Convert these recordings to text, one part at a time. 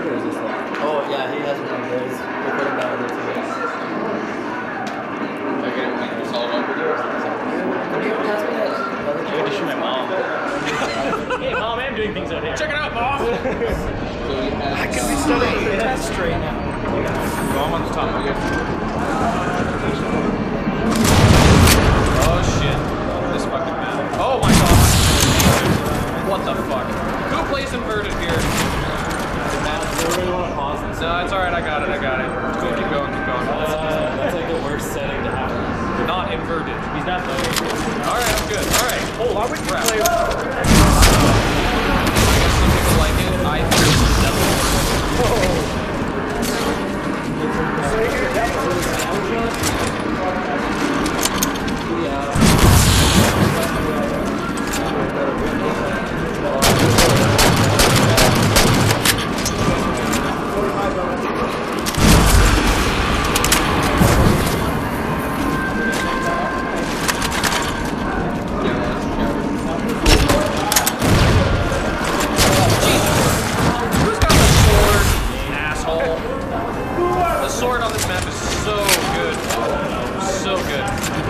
or is this like? Oh yeah, he has one of those. We'll put him down there too. Okay, just all over there. What do you pass me that? I had to shoot my mom. Hey mom, I'm doing things out here. Check it out, mom! So we have, I can be studying test right now. No, I'm on the top. Oh shit. This fucking man. Oh my god. What the fuck? Who plays inverted here? No, it's alright, I got it. Cool, keep going. That's like the worst setting to have. Not inverted. He's not playing. Alright, I'm good. Alright. Oh, why would you play? I guess some people like it. I think it's the devil. The sword on this map is so good. So good.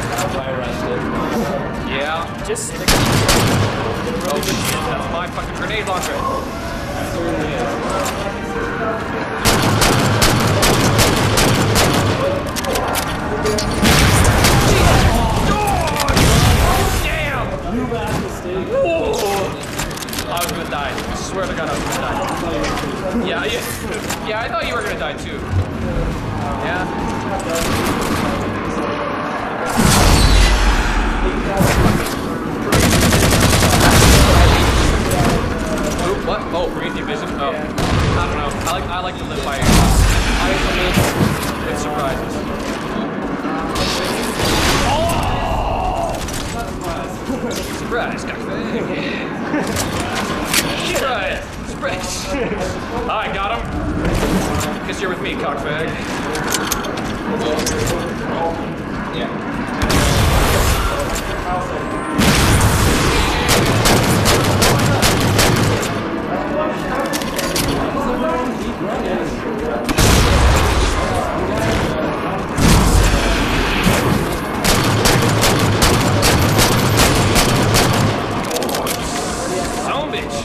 Yeah. Just stick. Oh shit, that's my fucking grenade launcher. Damn! I was gonna die. I swear to God I was gonna die. Yeah, I thought you were gonna die too. Yeah? Ooh, what? Oh, breathing vision? Oh. I don't know. I like to live by with surprises. Oh! Surprise, cockfig. Surprise! I got him. Because you're with me, cockfag. Yeah. Son of a bitch.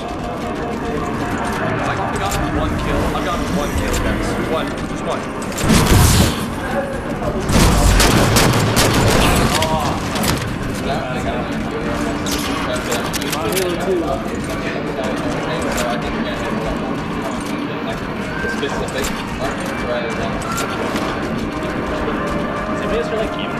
I've gotten one kill. I've gotten one kill, guys. One. Just one. Specific. Is it just really keep?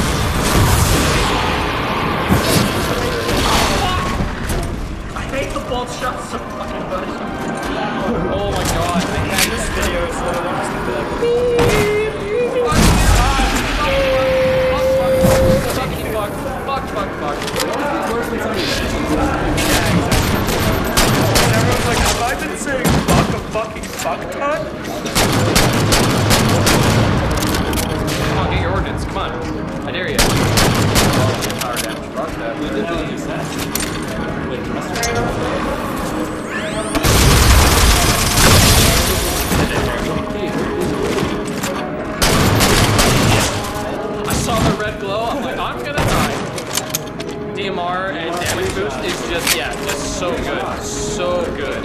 I hate the bolt shots so fucking much. Oh my god. This video is so lost. Fuck. And everyone's like, have I been saying fuck a fucking fuck ton? Come on, get your ordnance. Come on. I dare you. Power damage. Rock that. We did really sad. Wait, I saw the red glow. I'm like, I'm gonna die. DMR and damage boost is just, yeah, just so good. So good.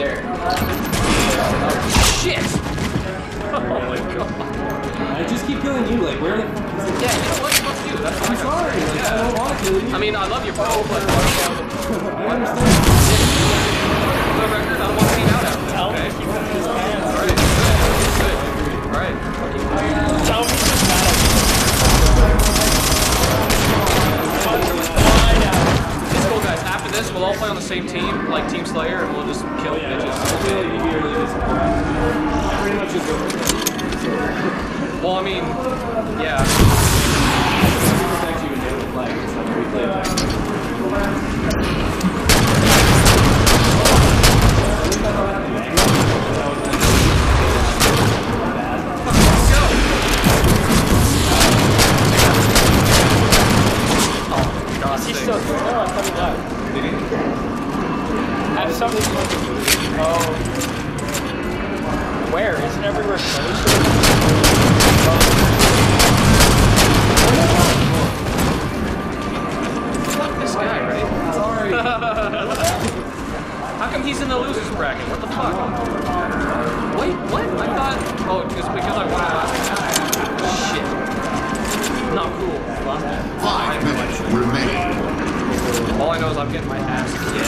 Shit! Oh my god. I just keep killing you, like, where the fuck is it? Yeah, you know what? Fuck you. That's I'm sorry, like, I don't want to kill you. I mean, I love your bro, but I understand. for the record, I don't want to be out after this, Tell me okay? to keep his hands. Alright, good. Alright. Tell me to It's cool, guys. After this, we'll all play on the same team, like Team Slayer, and we'll just kill bitches. pretty much just go for it. Well, I mean, yeah. Protect you and do it like it's like a replay back. God's He's sake. still no, I'm coming back. Did he? I have something. Oh. Where? losers bracket. What the fuck? Wait, what? I thought. Oh, just because I won the last match. Shit. Not cool. 5 minutes remaining. All I know is I'm getting my ass kicked.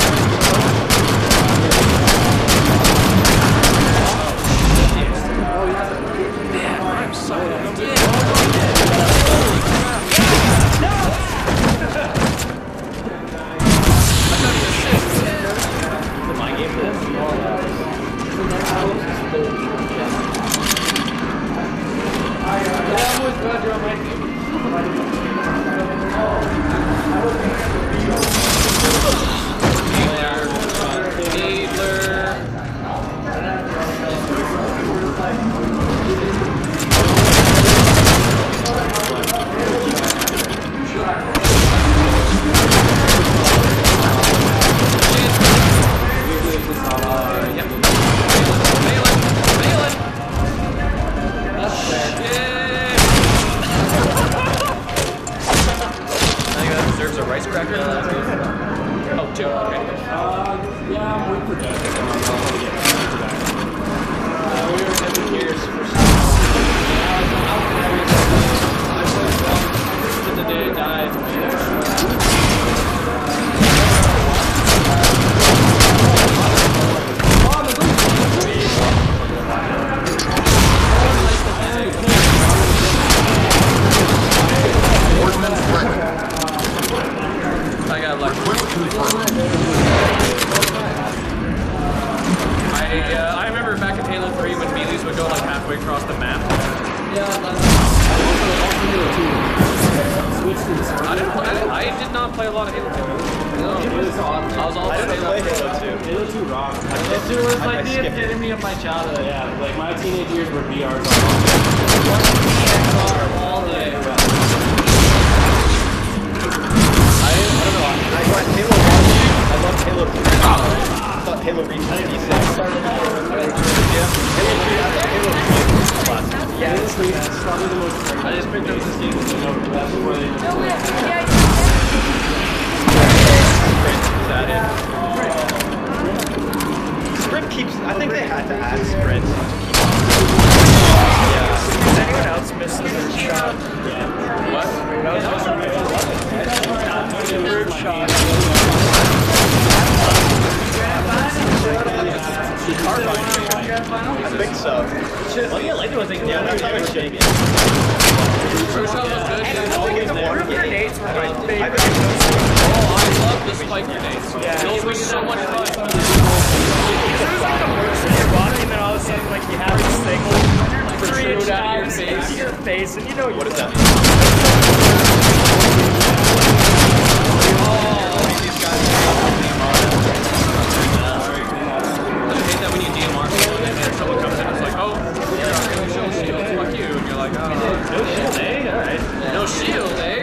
Man, I'm so dead. Holy crap. No! I got an assist. My game for this. I'm always glad you're on my team. Deserves a rice cracker. Oh, 2. Okay. Yeah, I'm waiting for that. We were having years for the day I died. Horseman's ready. I got lucky. I remember back in Halo 3 when Meelees would go like halfway across the map. I did not play a lot of Halo 2. No, I was all I didn't play Halo 2. Halo 2 rock. Halo 2 was like the epitome of my childhood. Yeah, like my teenage years were VRs all day. I don't know. I liked Halo 1. I loved Halo 3. I thought Halo Reach was decent. Yeah. Halo 3, I thought Halo 3 was classic. Yeah, Halo 3 is probably the most. I just picked up this game. That's before they. Is that it? Sprint keeps. I think they had to add sprint. Yeah. Does anyone else miss the third shot? Yeah. What? That was supposed to be the third shot. I think so. Oh yeah, like it was like, yeah, that's how it's shaking. True shot was good. The water grenades were my favorite. Oh, I love the spike grenades. Those were so much fun. It was like the worst in your body, and then all of a sudden, like, you have this thing like Protrude out of your into face. your face, and you know what does that mean? I hate that when you DMR someone and then someone comes in and it's like, oh, you're not going to show shield, fuck you. And you're like, oh, No shield, eh? Alright. no shield, eh?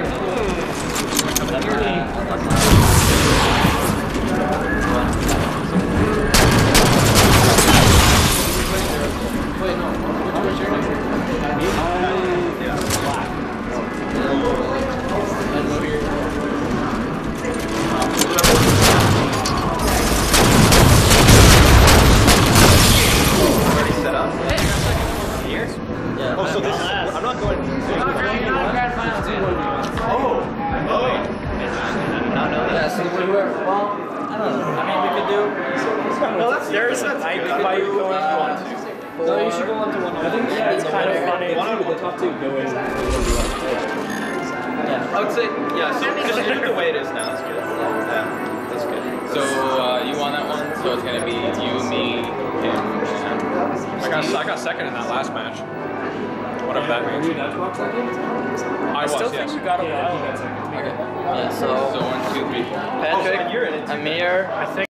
Oh, so this is, I'm not going. Oh. Yeah, so we were. Well, I don't know. I mean, we could do. No, that's there's a night fight going on. No, you should go on to one. I think it's kind of funny. One on The top two go in. Yeah. I would say, yeah, so just leave it the way it is now. That's good. Yeah, that's good. So you won that one, so it's gonna be you, me, him, and I got second in that last match. Whatever that means. I still was, think yes. you got a win. okay. Yeah, so So 1, 2, 3. Patrick, you're in it too. Amir, I think.